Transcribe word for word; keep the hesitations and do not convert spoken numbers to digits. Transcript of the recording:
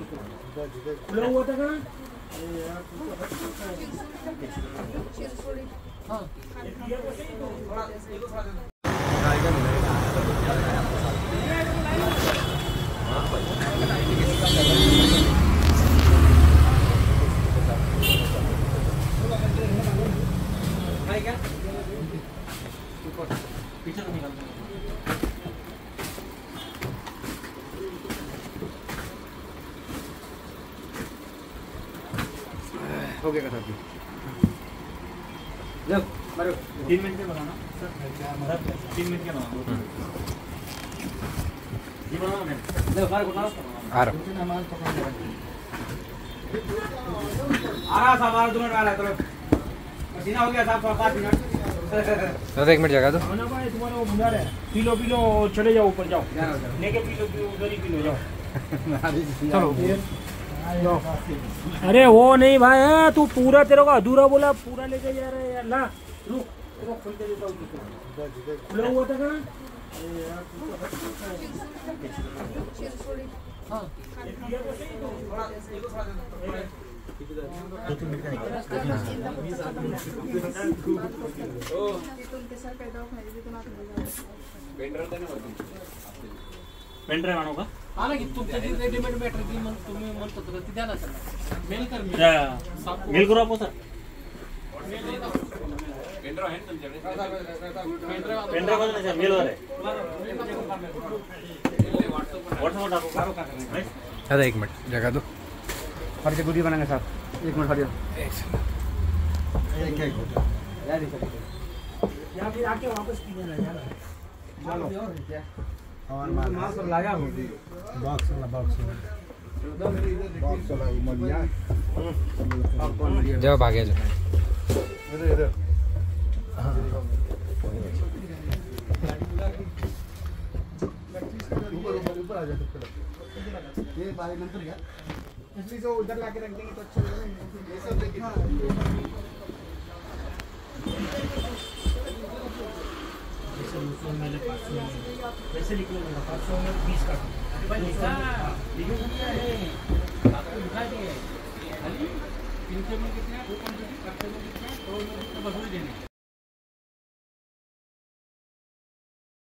खुला हुआ था कहाँ? हाँ क्या पीछे तो निकल हो गया सर जी। लो मारो तीन मिनट के बनाना सर। तीन मिनट के बनाना ये बनाओ मैं लो मार को मारो आ रहा सामान पकड़ ले आ रहा सामान दो मिनट वाला चलो पसीना हो गया साहब पाँच मिनट तो एक मिनट जगह दो ना भाई तुम्हारा वो बुला रहे पी लो पी लो चले जाओ ऊपर जाओ लेके पी लो उधर ही पी लो जाओ चलो। अरे वो नहीं भाई है तू पूरा तेरे को अधूरा बोला पूरा लेके जा रहे यार ना रुक रुक खोल के देता हूँ खुला हुआ था कहाँ? हाँ पेन ड्राइव आणू का? हा ना की तुमच्या जी रेडीमेड बॅटरी ती मग तुम्ही म्हणत होता ती द्या ना सर मेल कर मी मेल करू आपण सर पेन ड्राइव आहे तुमच्याकडे पेन ड्राइव पेन ड्राइव नाही सर मेल वर आहे व्हाट्सएप टाकू का? दादा एक मिनट जगह दो फर्ज गुडी बनाएंगे साहब एक मिनट हटियो या फिर आके वापस पीने लगा चलो और मास लगा बॉक्स वाला बॉक्स बॉक्स वाला मलिया जाओ भागे जाओ इधर इधर ऊपर ऊपर ऊपर आ जाते ये बारी नंतर क्या इसलिए जो उधर लाके रख देंगे तो अच्छा लगेगा ये सब लेके मेरे पास वैसे लिख लो मेरा पाँच सौ में बीस का लिखा लिखा है आपको लिखा दिया है खाली इनके में कितना वो कौन से करते में कितना तो बसूल देने